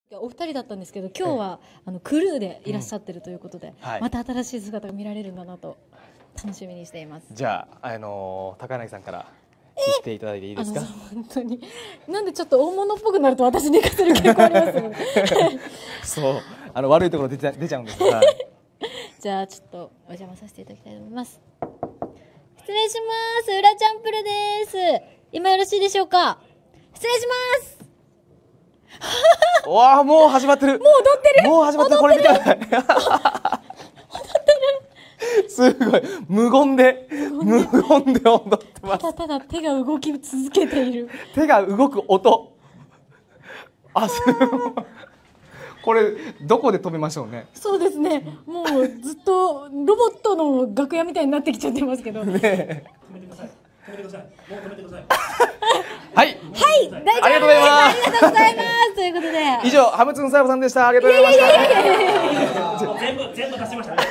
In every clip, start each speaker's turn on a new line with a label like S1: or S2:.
S1: お二人だったんですけど、今日はクルーでいらっしゃってるということで、また新しい姿が見られるんだなと楽しみにしています。
S2: じゃあ、高柳さんから言っていただいていいですか。
S1: 本当になんでちょっと大物っぽくなると私寝かせる傾向ありますよね。
S2: そう悪いところ出ちゃうんですが、
S1: じゃあちょっとお邪魔させていただきたいと思います。失礼します。裏チャンプルです。今よろしいでしょうか。失礼します。
S2: わあ、もう始まってる。
S1: もう踊ってる。
S2: もう始まってる。これ見てください。
S1: 踊ってる。
S2: すごい無言で踊ってます。
S1: ただ手が動き続けている。
S2: 手が動く音。すごい。これどこで止めましょうね。
S1: そうですね。もうずっとロボットの楽屋みたいになってきちゃってますけど。ね。
S2: 止めてください。止めてください。もう止めてください。はい。
S1: はい。大丈夫です。
S2: ありがとうございます。
S1: ありがとうございます。ということで。
S2: 以上、ハムツンサーボさんでした。ありがとうございました。
S3: 全部出しましたね。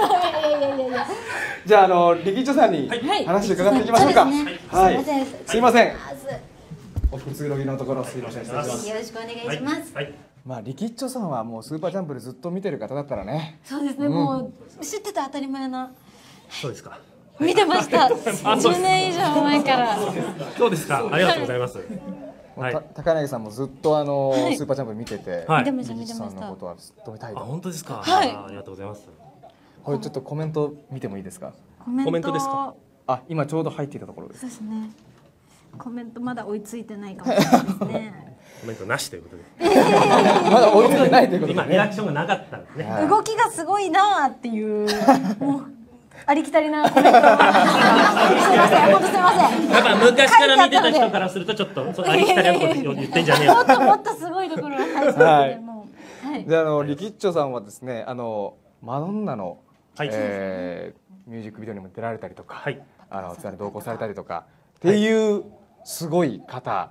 S2: じゃあ、リキッチョさんに話を伺っていきましょうか。はい。すいません。おくつろぎのところすいません。
S1: よろしくお願いします。
S2: まあリキッチョさんはもうスーパージャンプでずっと見てる方だったらね。
S1: そうですね。もう知ってた当たり前な。
S3: そうですか。
S1: 見てました。10年以上前から。
S3: そうですか。ありがとうございます。
S2: 高柳さんもずっとスーパージャンプ見てて、
S1: 見てました。
S2: リキッチョさんのことはずっと見たいと。
S3: 本当ですか。
S1: はい。
S3: ありがとうございます。
S2: これちょっとコメント見てもいいですか。
S1: コメント
S3: ですか。
S2: 今ちょうど入っていたところです。
S1: そうですね。コメントまだ追いついてないかもしれないですね。
S3: コメントなしということで。
S2: まだ追いついてないということで。
S3: 今リアクションがなかったんですね。
S1: 動きがすごいなっていうもうありきたりなコメント。すみません、本当すみません。
S3: やっぱ昔から見てた人からするとちょっとありきたりなこと言ってんじゃねえよ。
S1: もっともっとすごいところが入っててもう。はい。
S2: でリキッチョさんはですねマドンナのミュージックビデオにも出られたりとか、ツアーに同行されたりとかっていうすごい方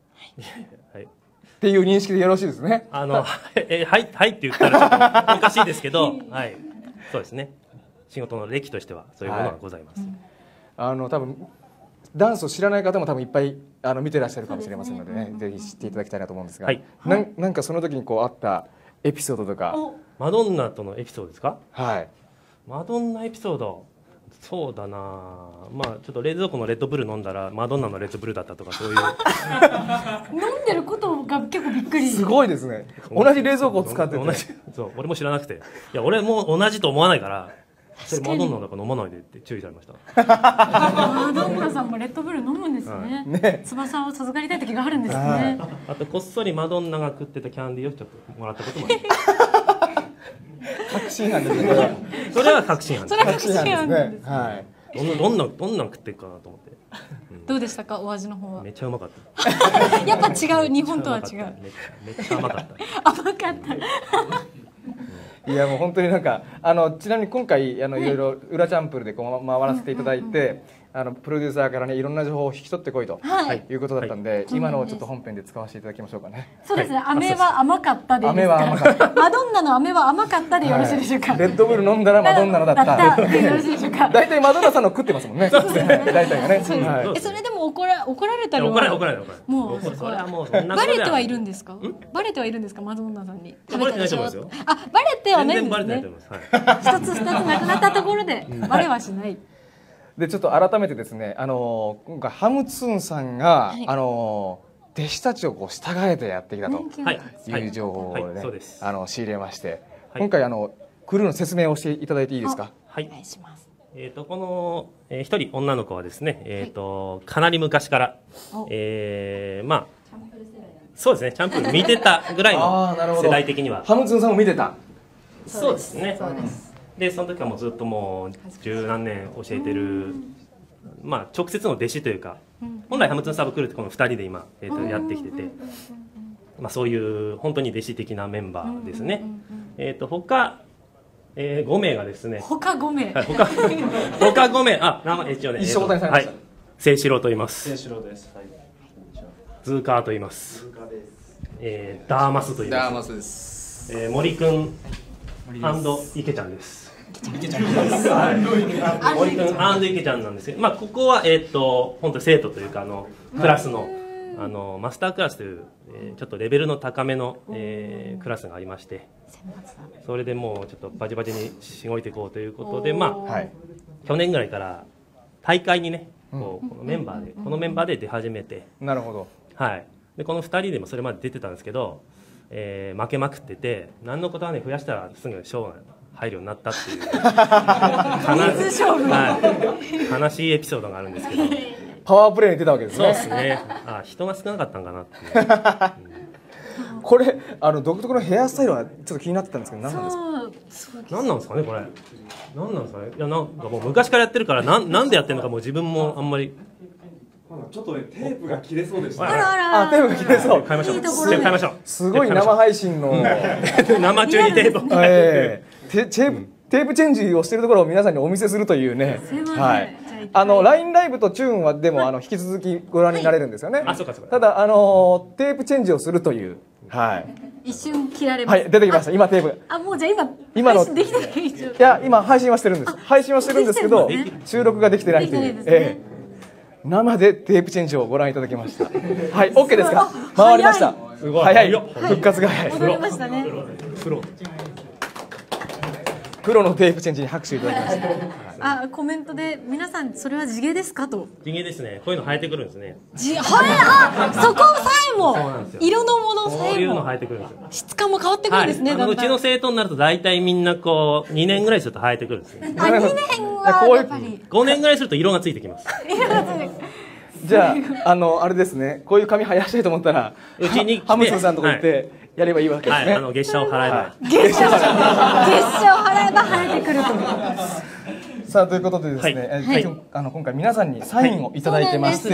S2: っていう認識でよろしいですね。
S3: はいって言ったらちょっとおかしいですけど、はい、そうですね。仕事の歴としてはそういうものがございます。
S2: 多分ダンスを知らない方も多分いっぱい見てらっしゃるかもしれませんのでね、ぜひ知っていただきたいなと思うんですが、なんかその時にあったエピソードとか。
S3: マドンナとのエピソードですか。
S2: はい。
S3: マドンナエピソード。そうだな、まあちょっと冷蔵庫のレッドブル飲んだらマドンナのレッドブルだったとかそういう
S1: 飲んでることが結構びっくり。
S2: すごいですね。同じ冷蔵庫を使ってて、
S3: そう俺も知らなくて、いや俺も同じと思わないからそれマドンナだから飲まないでって注意されました。
S1: マドンナさんもレッドブル飲むんですね。翼を授かりたい時があるんですね。
S3: あとこっそりマドンナが食ってたキャンディーをちょっともらったこともある。
S2: 確信犯ですね。
S3: それは確信犯。
S1: それは確信犯ですね。
S2: はい。
S3: どんなん食っていくかなと思って。
S1: どうでしたか、お味の方は。
S3: めっちゃうまかった。
S1: やっぱ違う、日本とは違う。
S3: めっちゃ甘かった。
S1: 甘かった。
S2: いやもう本当になんかちなみに今回いろいろ裏チャンプルで回らせていただいて、プロデューサーからねいろんな情報を引き取ってこいということだったんで、今のをちょっと本編で使わせていただきましょうかね。
S1: そうですね。飴は甘かったでいいですか。
S2: 飴は甘かった。
S1: マドンナの飴は甘かったでよろしいでしょうか。
S2: レッドブル飲んだらマドンナのだった。
S1: でよろしいでしょうか。
S2: 大体マドンナさんの食ってますもんね。大体がね。
S1: それでも怒られたりは。
S3: 怒られる。
S1: もう
S3: それはもう
S1: バレてはいるんですか。バレてはいるんですか、マドンナさんに。
S3: バレてないと思いますよ。
S1: バレてはないんですね。
S3: 全然バレてないと思います。
S1: 一つ二つなくなったところでバレはしない。
S2: でちょっと改めてですね、今回ハムツンさんが弟子たちを従えてやってきたという情報をね仕入れまして、今回クルーの説明をしていただいていいですか。
S1: はい、お願いします。
S3: この一人女の子はですね、かなり昔からまあそうですね、チャンプル見てたぐらいの世代的には。
S2: ハムツンさんも見てた。
S3: そうですね。でその時はもうずっともう十何年教えてる、まあ直接の弟子というか、本来ハムツンサーブクルーってこの2人で今やってきてて、まあそういう本当に弟子的なメンバーですね。他5名がですね。
S1: 他5名。
S3: 他5名、名前一応ね。
S2: 一緒答えされました。
S3: 清志郎と言います。
S4: 清志郎です。
S3: ズーカーと言います。ダーマスと言います。
S4: ダーマスです。
S3: 森くん池ちゃんです。
S4: 池ちゃんです。
S3: 森くん池ちゃんなんですけど、まあここは本当生徒というかクラスのマスタークラスという、ちょっとレベルの高めの、クラスがありまして、それでもうちょっとバチバチにしごいていこうということで、去年ぐらいから大会にね、このメンバーで出始めて、
S2: なるほど。
S3: はい。でこの2人でもそれまで出てたんですけど、負けまくってて、何のことはね増やしたらすぐ賞が入るようになったっていう悲しいエピソードがあるんですけど。
S2: パワープレイに出たわけですね。
S3: そうですね。人が少なかったんかなっていう。
S2: これ独特のヘアスタイルはちょっと気になってたんですけど、何なんですか。
S3: 何なんですかねこれ。何なんですかね。いやなんかもう昔からやってるからなんでやってるのかもう自分もあんまり。
S4: ちょっとねテープが切れそうでした。
S2: テープが切れそう。
S3: 買いましょう。買いましょう。す
S2: ごい生配信の
S3: 生中にテープ。
S2: テープチェンジをしているところを皆さんにお見せするというね。はい。LINE ライブとチューンはでも引き続きご覧になれるんですよね。
S3: あ、そうかそうか。
S2: ただテープチェンジをするという。はい。
S1: 一瞬切られます。
S2: はい、出てきました。今テープ。
S1: もうじゃあ今配信できてない。
S2: いや今配信はしてるんです。配信はしてるんですけど収録ができてないという。生でテープチェンジをご覧いただきました。はい、OK ですか。回りました。早い。復活が早い。
S1: 戻りましたね。
S2: プロのテープチェンジに拍手いただきました。
S1: コメントで皆さんそれは地毛ですかと。
S3: 地毛ですね。こういうの生えてくるんですね。
S1: そこさえも色のものさえも
S3: こういうの生えてくるんですよ。
S1: 質感も変わってくるんですね。
S3: うちの生徒になると大体みんなこう2年ぐらいすると生えてくるんですね。
S1: 2年はやっぱり。
S3: 5年ぐらいすると色がついてきます。
S2: じゃああれですね。こういう髪生やしたいと思ったら
S3: うちに
S2: ハムスンさんとこ行ってやればいいわけですね。
S3: 月謝を払えば。
S1: 月謝を払えば生えてくると。
S2: さあということでですね、今回皆さんにサインをいただいてまして、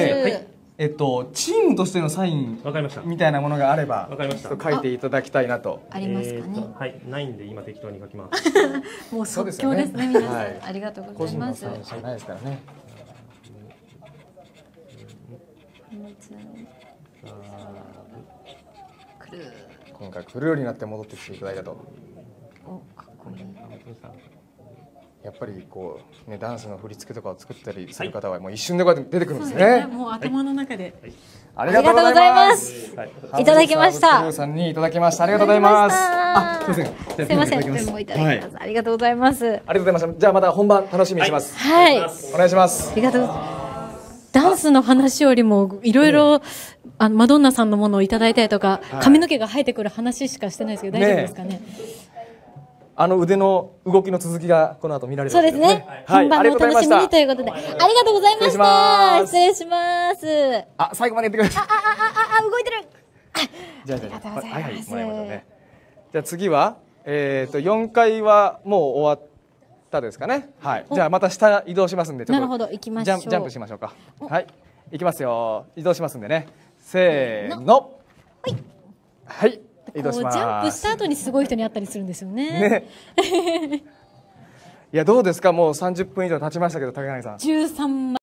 S2: チームとしてのサインみたいなものがあれば書いていただきたいなと。
S1: ありますかね。
S3: はい、ないんで今適当に書きます。
S1: もう即興ですね皆さん。ありがとうございます。
S2: 個人のサインしかないですからね。今回来るようになって戻ってきていただいたと。
S1: かっこいい。
S2: やっぱりこうねダンスの振り付けとかを作ったりする方はもう一瞬でこうやって出てくるんですね。
S1: もう頭の中で。
S2: ありがとうございます。
S1: いただきました。
S2: さんにいただきました。ありがとうございます。
S1: すみません。ペンもいただきます。ありがとうございます。あり
S2: がとうございました。じゃあまた本番楽しみにします。
S1: はい。
S2: お願いします。
S1: ありがとう。ダンスの話よりもいろいろマドンナさんのものをいただいたりとか髪の毛が生えてくる話しかしてないですけど大丈夫ですかね。
S2: 腕の動きの続きがこの後見られる。
S1: そうですね。本番のお楽しみにということでありがとうございました。失礼します。
S2: 最後まで言ってください。
S1: 動いてる。
S2: じゃあはいはいもらいましょうね。じゃあ次は4階はもう終わったですかね。はい。じゃあまた下移動しますんで
S1: なるほど行きましょう。
S2: ジャンプしましょうか。はい。行きますよ。移動しますんでね。せーの。はい。移動します。
S1: ジャンプした後にすごい人に会ったりするんですよね。
S2: いやどうですか。もう30分以上経ちましたけど高柳さん。
S1: 13万